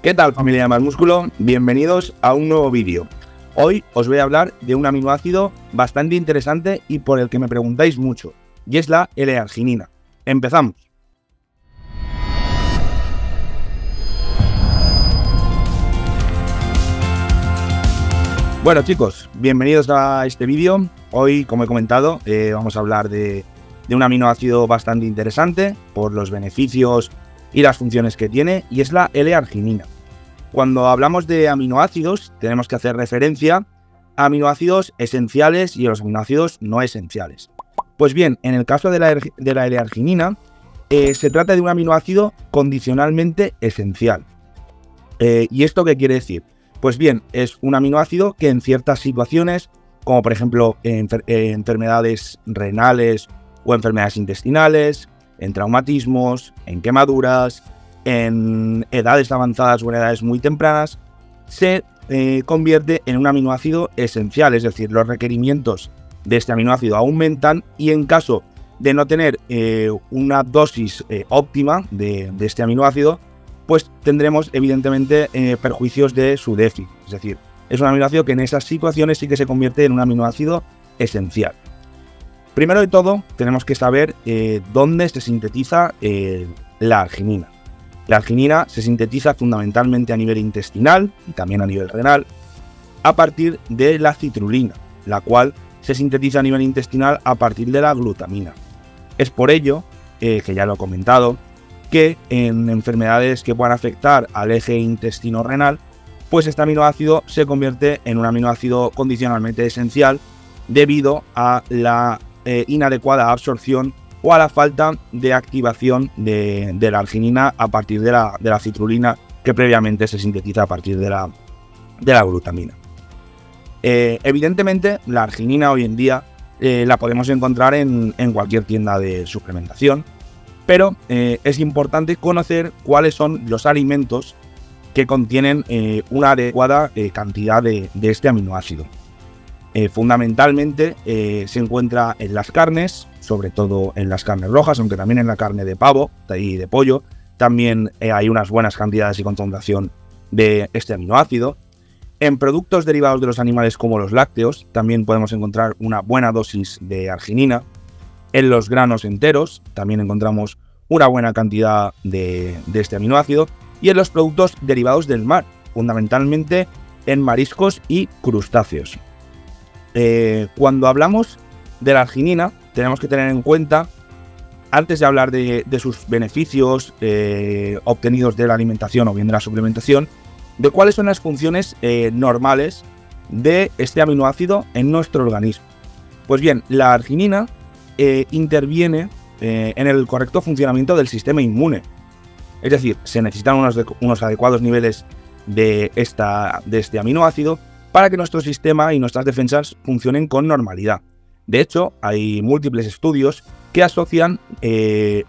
¿Qué tal, familia de Más Músculo? Bienvenidos a un nuevo vídeo. Hoy os voy a hablar de un aminoácido bastante interesante y por el que me preguntáis mucho, y es la L-arginina. Empezamos. Bueno, chicos, bienvenidos a este vídeo. Hoy, como he comentado, vamos a hablar de un aminoácido bastante interesante por los beneficios y las funciones que tiene, y es la L-arginina. Cuando hablamos de aminoácidos, tenemos que hacer referencia a aminoácidos esenciales y a los aminoácidos no esenciales. Pues bien, en el caso de la L-arginina, se trata de un aminoácido condicionalmente esencial. ¿Y esto qué quiere decir? Pues bien, es un aminoácido que en ciertas situaciones, como por ejemplo en enfermedades renales o enfermedades intestinales, en traumatismos, en quemaduras, en edades avanzadas o en edades muy tempranas, se convierte en un aminoácido esencial, es decir, los requerimientos de este aminoácido aumentan y en caso de no tener una dosis óptima de este aminoácido, pues tendremos evidentemente perjuicios de su déficit, es decir, es un aminoácido que en esas situaciones sí que se convierte en un aminoácido esencial. Primero de todo, tenemos que saber dónde se sintetiza la arginina. La arginina se sintetiza fundamentalmente a nivel intestinal y también a nivel renal a partir de la citrulina, la cual se sintetiza a nivel intestinal a partir de la glutamina. Es por ello, que ya lo he comentado, que en enfermedades que puedan afectar al eje intestino-renal, pues este aminoácido se convierte en un aminoácido condicionalmente esencial debido a la inadecuada absorción o a la falta de activación de la arginina a partir de la citrulina que previamente se sintetiza a partir de la glutamina. Evidentemente, la arginina hoy en día la podemos encontrar en cualquier tienda de suplementación, pero es importante conocer cuáles son los alimentos que contienen una adecuada cantidad de este aminoácido. Fundamentalmente se encuentra en las carnes, sobre todo en las carnes rojas, aunque también en la carne de pavo y de pollo también hay unas buenas cantidades y concentración de este aminoácido. En productos derivados de los animales como los lácteos también podemos encontrar una buena dosis de arginina. En los granos enteros también encontramos una buena cantidad de este aminoácido, y en los productos derivados del mar, fundamentalmente en mariscos y crustáceos. Cuando hablamos de la arginina, tenemos que tener en cuenta, antes de hablar de sus beneficios obtenidos de la alimentación o bien de la suplementación, de cuáles son las funciones normales de este aminoácido en nuestro organismo. Pues bien, la arginina interviene en el correcto funcionamiento del sistema inmune. Es decir, se necesitan unos adecuados niveles de este aminoácido para que nuestro sistema y nuestras defensas funcionen con normalidad. De hecho, hay múltiples estudios que asocian el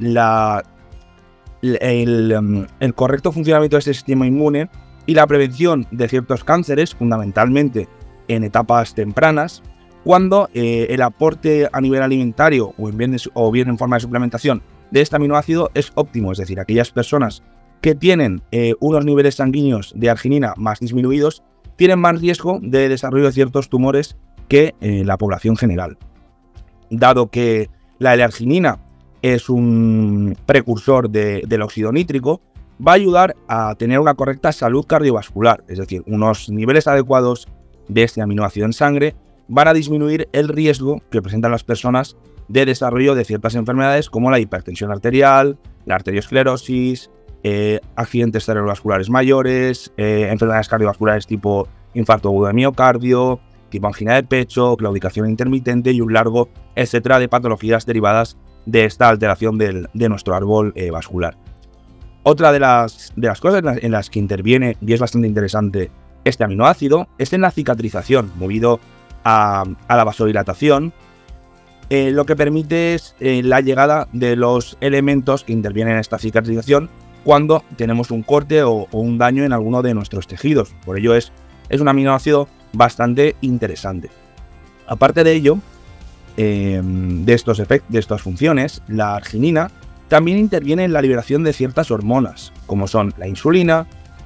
correcto funcionamiento de este sistema inmune y la prevención de ciertos cánceres, fundamentalmente en etapas tempranas, cuando el aporte a nivel alimentario o bien en forma de suplementación de este aminoácido es óptimo, es decir, aquellas personas que tienen unos niveles sanguíneos de arginina más disminuidos tienen más riesgo de desarrollo de ciertos tumores que la población general. Dado que la L-arginina es un precursor del óxido nítrico, va a ayudar a tener una correcta salud cardiovascular, es decir, unos niveles adecuados de este aminoácido en sangre van a disminuir el riesgo que presentan las personas de desarrollo de ciertas enfermedades como la hipertensión arterial, la arteriosclerosis, accidentes cerebrovasculares mayores, enfermedades cardiovasculares tipo infarto agudo de miocardio, tipo angina de pecho, claudicación intermitente y un largo etcétera de patologías derivadas de esta alteración de nuestro árbol vascular. Otra de las cosas en las que interviene, y es bastante interesante este aminoácido, es en la cicatrización, movido a la vasodilatación, lo que permite es la llegada de los elementos que intervienen en esta cicatrización cuando tenemos un corte o un daño en alguno de nuestros tejidos. Por ello es un aminoácido bastante interesante. Aparte de ello, de estas funciones, la arginina también interviene en la liberación de ciertas hormonas, como son la insulina,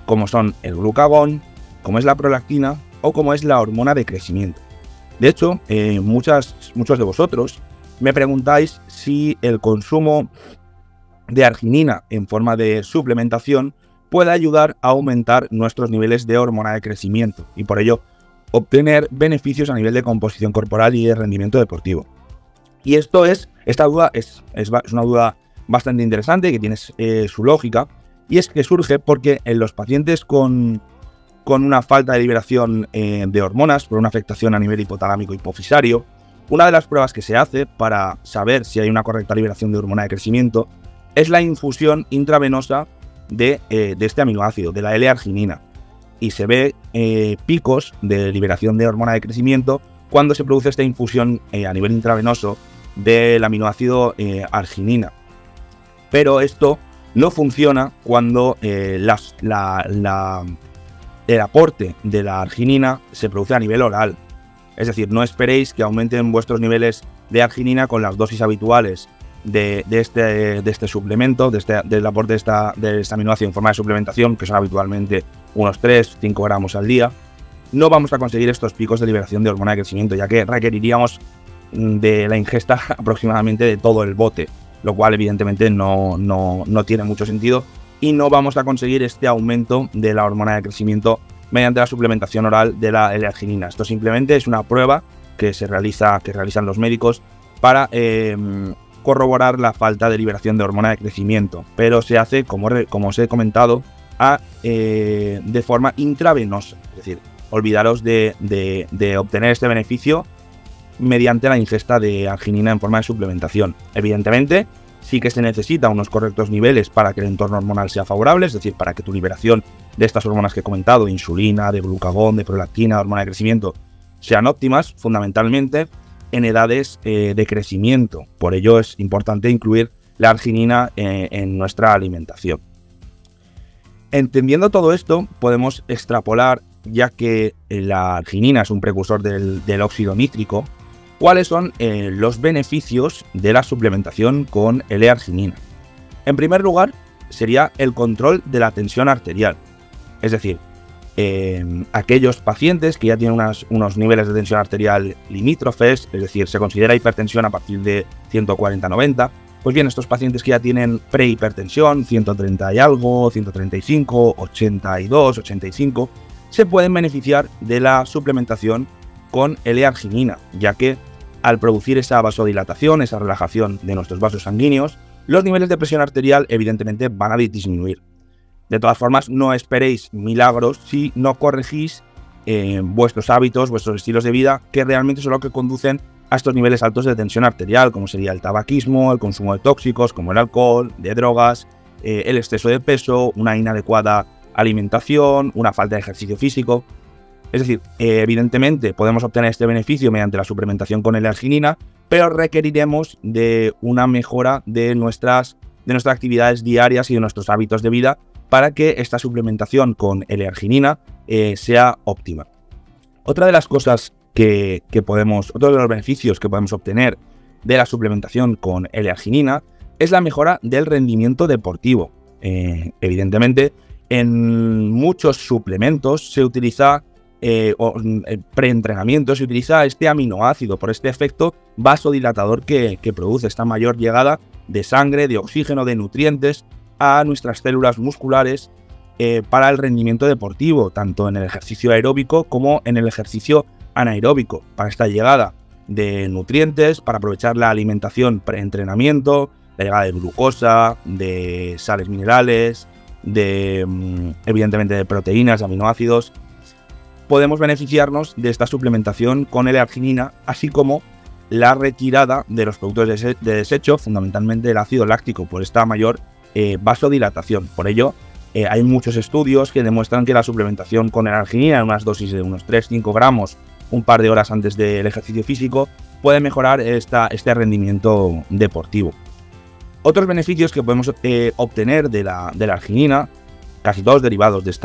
como son el glucagón, como es la prolactina o como es la hormona de crecimiento. De hecho, muchos de vosotros me preguntáis si el consumo de arginina en forma de suplementación puede ayudar a aumentar nuestros niveles de hormona de crecimiento y por ello obtener beneficios a nivel de composición corporal y de rendimiento deportivo. Y esta duda es una duda bastante interesante que tiene su lógica, y es que surge porque en los pacientes con una falta de liberación de hormonas por una afectación a nivel hipotalámico hipofisario, una de las pruebas que se hace para saber si hay una correcta liberación de hormona de crecimiento es la infusión intravenosa de este aminoácido, de la L-arginina. Y se ve picos de liberación de hormona de crecimiento cuando se produce esta infusión a nivel intravenoso del aminoácido arginina. Pero esto no funciona cuando el aporte de la arginina se produce a nivel oral. Es decir, no esperéis que aumenten vuestros niveles de arginina con las dosis habituales de este suplemento, del aporte de este aminoácido en forma de suplementación, que son habitualmente unos 3-5 gramos al día. No vamos a conseguir estos picos de liberación de hormona de crecimiento, ya que requeriríamos de la ingesta aproximadamente de todo el bote, lo cual evidentemente no tiene mucho sentido, y no vamos a conseguir este aumento de la hormona de crecimiento mediante la suplementación oral de la L-arginina. Esto simplemente es una prueba que realizan los médicos para corroborar la falta de liberación de hormona de crecimiento, pero se hace, como os he comentado, de forma intravenosa. Es decir, olvidaros de obtener este beneficio mediante la ingesta de arginina en forma de suplementación. Evidentemente, sí que se necesita unos correctos niveles para que el entorno hormonal sea favorable, es decir, para que tu liberación de estas hormonas que he comentado, de insulina, de glucagón, de prolactina, de hormona de crecimiento, sean óptimas, fundamentalmente en edades de crecimiento. Por ello es importante incluir la arginina en nuestra alimentación. Entendiendo todo esto, podemos extrapolar, ya que la arginina es un precursor del óxido nítrico, cuáles son los beneficios de la suplementación con L-arginina. En primer lugar, sería el control de la tensión arterial. Es decir, aquellos pacientes que ya tienen unos niveles de tensión arterial limítrofes, es decir, se considera hipertensión a partir de 140-90, pues bien, estos pacientes que ya tienen prehipertensión, 130 y algo, 135, 82, 85, se pueden beneficiar de la suplementación con L-arginina, ya que al producir esa vasodilatación, esa relajación de nuestros vasos sanguíneos, los niveles de presión arterial evidentemente van a disminuir. De todas formas, no esperéis milagros si no corregís vuestros hábitos, vuestros estilos de vida, que realmente son los que conducen a estos niveles altos de tensión arterial, como sería el tabaquismo, el consumo de tóxicos como el alcohol, de drogas, el exceso de peso, una inadecuada alimentación, una falta de ejercicio físico. Es decir, evidentemente podemos obtener este beneficio mediante la suplementación con L-arginina, pero requeriremos de una mejora de nuestras actividades diarias y de nuestros hábitos de vida para que esta suplementación con L-arginina sea óptima. Otra de las cosas otro de los beneficios que podemos obtener de la suplementación con L-arginina es la mejora del rendimiento deportivo. Evidentemente, en muchos suplementos se utiliza preentrenamiento, se utiliza este aminoácido por este efecto vasodilatador que produce esta mayor llegada de sangre, de oxígeno, de nutrientes a nuestras células musculares para el rendimiento deportivo, tanto en el ejercicio aeróbico como en el ejercicio anaeróbico, para esta llegada de nutrientes, para aprovechar la alimentación preentrenamiento, la llegada de glucosa, de sales minerales, evidentemente de proteínas, de aminoácidos. Podemos beneficiarnos de esta suplementación con L-arginina, así como la retirada de los productos de desecho, fundamentalmente el ácido láctico, por esta mayor vasodilatación. Por ello, hay muchos estudios que demuestran que la suplementación con L-arginina en unas dosis de unos 3-5 gramos un par de horas antes del ejercicio físico puede mejorar este rendimiento deportivo. Otros beneficios que podemos obtener de la arginina, casi todos derivados de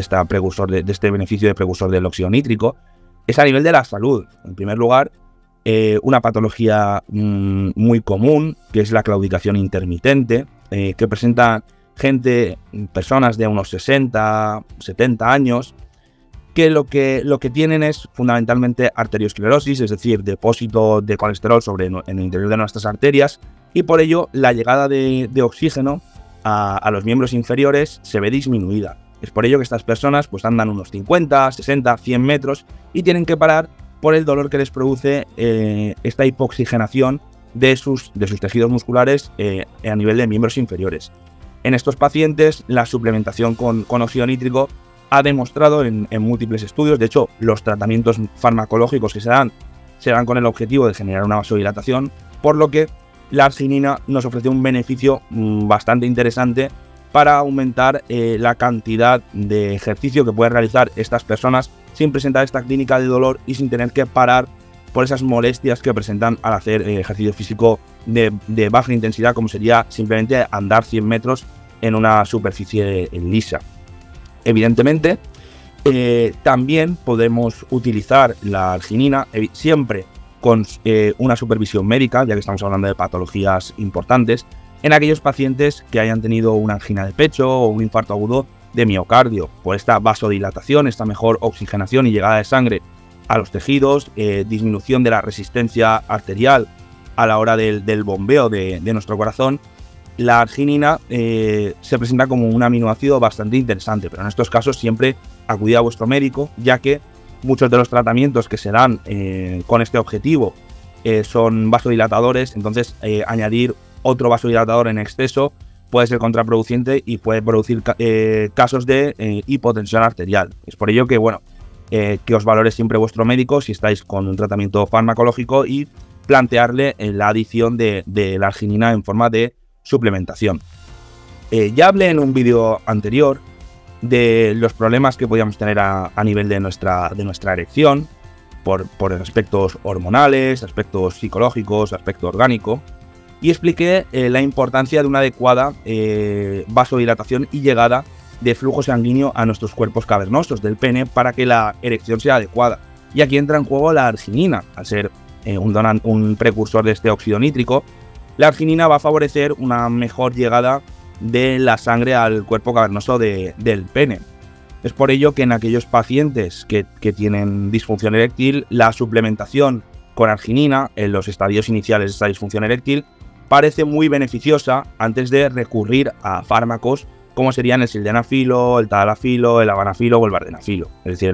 este beneficio de precursor del óxido nítrico, es a nivel de la salud. En primer lugar, una patología muy común, que es la claudicación intermitente, que presenta gente, personas de unos 60, 70 años, que lo que tienen es fundamentalmente arteriosclerosis, es decir, depósito de colesterol en el interior de nuestras arterias, y por ello la llegada de oxígeno a los miembros inferiores se ve disminuida. Es por ello que estas personas pues andan unos 50, 60, 100 metros y tienen que parar por el dolor que les produce esta hipoxigenación de sus tejidos musculares a nivel de miembros inferiores. En estos pacientes, la suplementación con óxido nítrico ha demostrado en múltiples estudios, de hecho, los tratamientos farmacológicos que se dan con el objetivo de generar una vasodilatación, por lo que la arginina nos ofrece un beneficio bastante interesante para aumentar la cantidad de ejercicio que pueden realizar estas personas sin presentar esta clínica de dolor y sin tener que parar por esas molestias que presentan al hacer ejercicio físico de baja intensidad, como sería simplemente andar 100 metros en una superficie lisa. Evidentemente, también podemos utilizar la arginina siempre con una supervisión médica, ya que estamos hablando de patologías importantes, en aquellos pacientes que hayan tenido una angina de pecho o un infarto agudo de miocardio, por esta vasodilatación, esta mejor oxigenación y llegada de sangre a los tejidos, disminución de la resistencia arterial a la hora del bombeo de nuestro corazón. La arginina se presenta como un aminoácido bastante interesante, pero en estos casos siempre acudid a vuestro médico, ya que muchos de los tratamientos que se dan con este objetivo son vasodilatadores, entonces añadir otro vasodilatador en exceso puede ser contraproducente y puede producir casos de hipotensión arterial. Es por ello que, bueno, que os valore siempre vuestro médico si estáis con un tratamiento farmacológico y plantearle la adición de la arginina en forma de suplementación. Ya hablé en un vídeo anterior de los problemas que podíamos tener a nivel de nuestra erección por aspectos hormonales, aspectos psicológicos, aspecto orgánico, y expliqué la importancia de una adecuada vasodilatación y llegada de flujo sanguíneo a nuestros cuerpos cavernosos del pene para que la erección sea adecuada. Y aquí entra en juego la arginina. Al ser un precursor de este óxido nítrico, la arginina va a favorecer una mejor llegada de la sangre al cuerpo cavernoso del pene. Es por ello que en aquellos pacientes que tienen disfunción eréctil, la suplementación con arginina en los estadios iniciales de esta disfunción eréctil parece muy beneficiosa antes de recurrir a fármacos como serían el sildenafilo, el tadalafilo, el avanafilo o el vardenafilo. Es decir,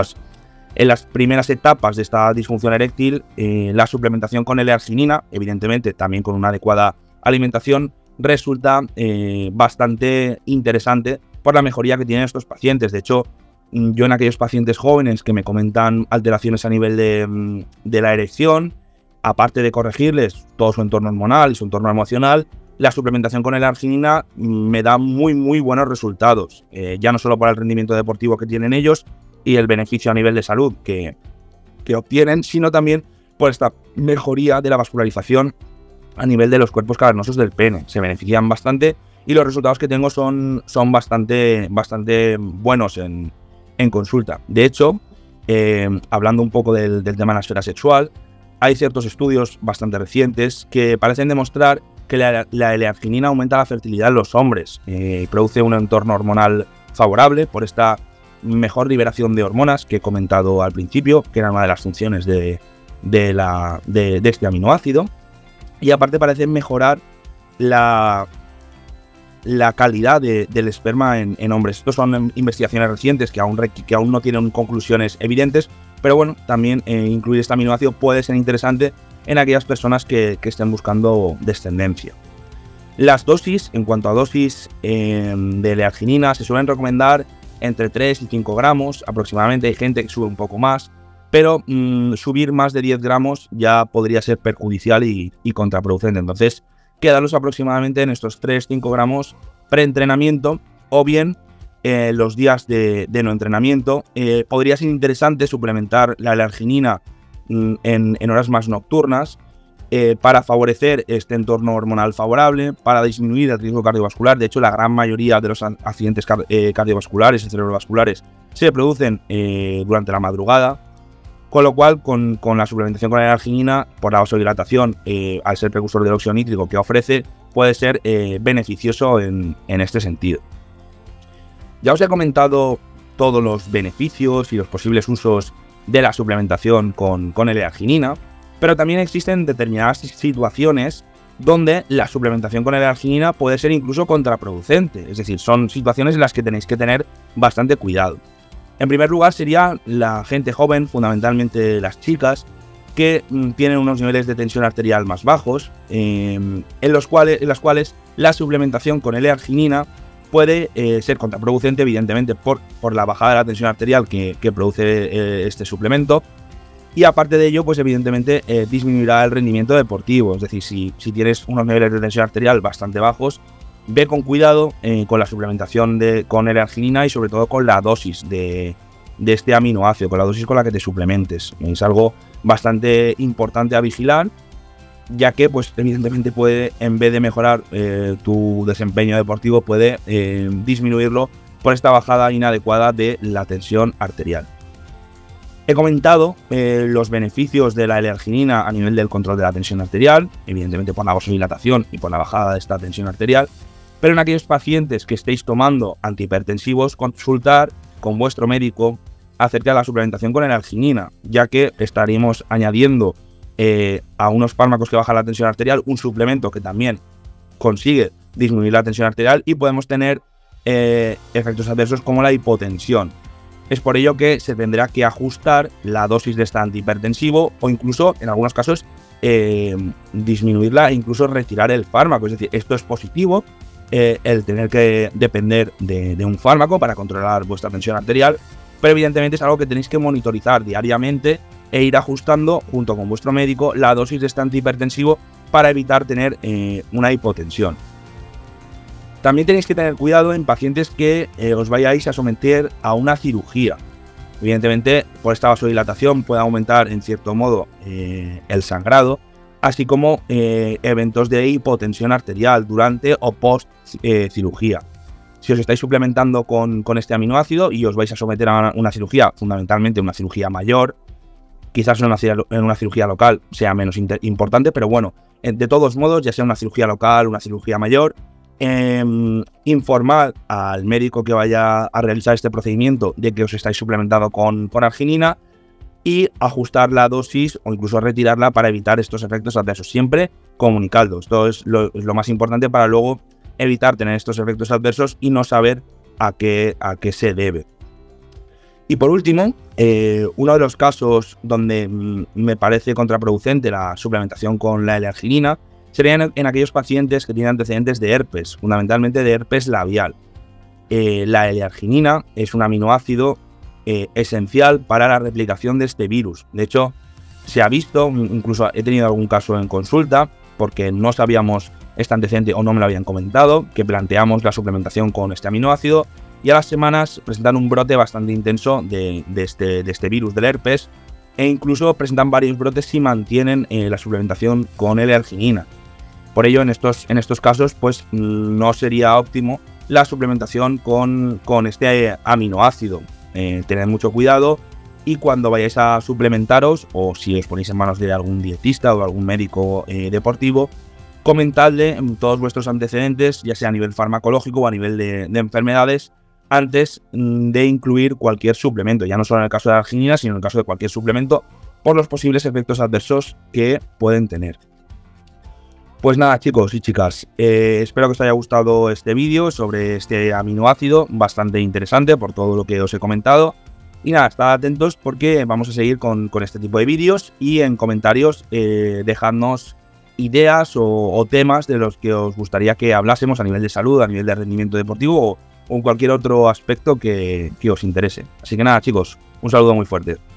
en las primeras etapas de esta disfunción eréctil, la suplementación con L-arginina, evidentemente también con una adecuada alimentación, resulta bastante interesante por la mejoría que tienen estos pacientes. De hecho, yo en aquellos pacientes jóvenes que me comentan alteraciones a nivel de la erección, aparte de corregirles todo su entorno hormonal y su entorno emocional, la suplementación con L-arginina me da muy buenos resultados, ya no solo por el rendimiento deportivo que tienen ellos y el beneficio a nivel de salud que obtienen, sino también por esta mejoría de la vascularización a nivel de los cuerpos cavernosos del pene. Se benefician bastante y los resultados que tengo son bastante buenos en consulta. De hecho, hablando un poco del tema de la esfera sexual, hay ciertos estudios bastante recientes que parecen demostrar que la L-arginina aumenta la fertilidad en los hombres, produce un entorno hormonal favorable por esta mejor liberación de hormonas que he comentado al principio, que era una de las funciones de este aminoácido, y aparte parece mejorar la calidad del esperma en hombres. Estos son investigaciones recientes que aún no tienen conclusiones evidentes, pero bueno, también incluir este aminoácido puede ser interesante en aquellas personas que estén buscando descendencia. Las dosis, en cuanto a dosis de L-arginina, se suelen recomendar entre 3 y 5 gramos aproximadamente. Hay gente que sube un poco más, pero subir más de 10 gramos ya podría ser perjudicial y contraproducente. Entonces, quedarlos aproximadamente en estos 3-5 gramos preentrenamiento o bien los días de no entrenamiento. Podría ser interesante suplementar la L-arginina en horas más nocturnas para favorecer este entorno hormonal favorable, para disminuir el riesgo cardiovascular. De hecho, la gran mayoría de los accidentes cardiovasculares y cerebrovasculares se producen durante la madrugada, con lo cual con la suplementación con la L-arginina, por la vasodilatación, al ser precursor del óxido nítrico que ofrece, puede ser beneficioso en este sentido. Ya os he comentado todos los beneficios y los posibles usos de la suplementación con L-arginina, pero también existen determinadas situaciones donde la suplementación con L-arginina puede ser incluso contraproducente, es decir, son situaciones en las que tenéis que tener bastante cuidado. En primer lugar sería la gente joven, fundamentalmente las chicas, que tienen unos niveles de tensión arterial más bajos, en las cuales la suplementación con L-arginina puede ser contraproducente, evidentemente, por la bajada de la tensión arterial que produce este suplemento. Y aparte de ello, pues evidentemente disminuirá el rendimiento deportivo. Es decir, si tienes unos niveles de tensión arterial bastante bajos, ve con cuidado con la suplementación con L-arginina y sobre todo con la dosis de este aminoácido, con la dosis con la que te suplementes. Es algo bastante importante a vigilar, ya que pues evidentemente puede, en vez de mejorar tu desempeño deportivo, puede disminuirlo por esta bajada inadecuada de la tensión arterial. He comentado los beneficios de la L-arginina a nivel del control de la tensión arterial, evidentemente por la vasodilatación y por la bajada de esta tensión arterial, pero en aquellos pacientes que estéis tomando antihipertensivos, consultar con vuestro médico acerca de la suplementación con L-arginina, ya que estaríamos añadiendo a unos fármacos que bajan la tensión arterial un suplemento que también consigue disminuir la tensión arterial y podemos tener efectos adversos como la hipotensión. Es por ello que se tendrá que ajustar la dosis de este antihipertensivo o incluso, en algunos casos, disminuirla e incluso retirar el fármaco. Es decir, esto es positivo, el tener que depender de un fármaco para controlar vuestra tensión arterial, pero evidentemente es algo que tenéis que monitorizar diariamente e ir ajustando junto con vuestro médico la dosis de este antihipertensivo para evitar tener una hipotensión. También tenéis que tener cuidado en pacientes que os vayáis a someter a una cirugía. Evidentemente, por esta vasodilatación puede aumentar en cierto modo el sangrado, así como eventos de hipotensión arterial durante o post cirugía. Si os estáis suplementando con este aminoácido y os vais a someter a una cirugía, fundamentalmente una cirugía mayor, quizás en una cirugía local sea menos importante, pero bueno, de todos modos, ya sea una cirugía local, una cirugía mayor, informar al médico que vaya a realizar este procedimiento de que os estáis suplementando con arginina y ajustar la dosis o incluso retirarla para evitar estos efectos adversos. Siempre comunicadlo. Esto es lo más importante para luego evitar tener estos efectos adversos y no saber a qué se debe. Y por último, uno de los casos donde me parece contraproducente la suplementación con la L-arginina sería en aquellos pacientes que tienen antecedentes de herpes, fundamentalmente de herpes labial. La L-arginina es un aminoácido esencial para la replicación de este virus. De hecho, se ha visto, incluso he tenido algún caso en consulta, porque no sabíamos este antecedente o no me lo habían comentado, que planteamos la suplementación con este aminoácido y a las semanas presentan un brote bastante intenso de este virus del herpes e incluso presentan varios brotes si mantienen la suplementación con L-arginina. Por ello, en estos casos, pues no sería óptimo la suplementación con este aminoácido. Tened mucho cuidado y cuando vayáis a suplementaros, o si os ponéis en manos de algún dietista o algún médico deportivo, comentadle todos vuestros antecedentes, ya sea a nivel farmacológico o a nivel de enfermedades, antes de incluir cualquier suplemento, ya no solo en el caso de la arginina, sino en el caso de cualquier suplemento, por los posibles efectos adversos que pueden tener. Pues nada, chicos y chicas, espero que os haya gustado este vídeo sobre este aminoácido, bastante interesante por todo lo que os he comentado. Y nada, estad atentos porque vamos a seguir con este tipo de vídeos y en comentarios dejadnos ideas o temas de los que os gustaría que hablásemos a nivel de salud, a nivel de rendimiento deportivo o en cualquier otro aspecto que os interese. Así que nada, chicos, un saludo muy fuerte.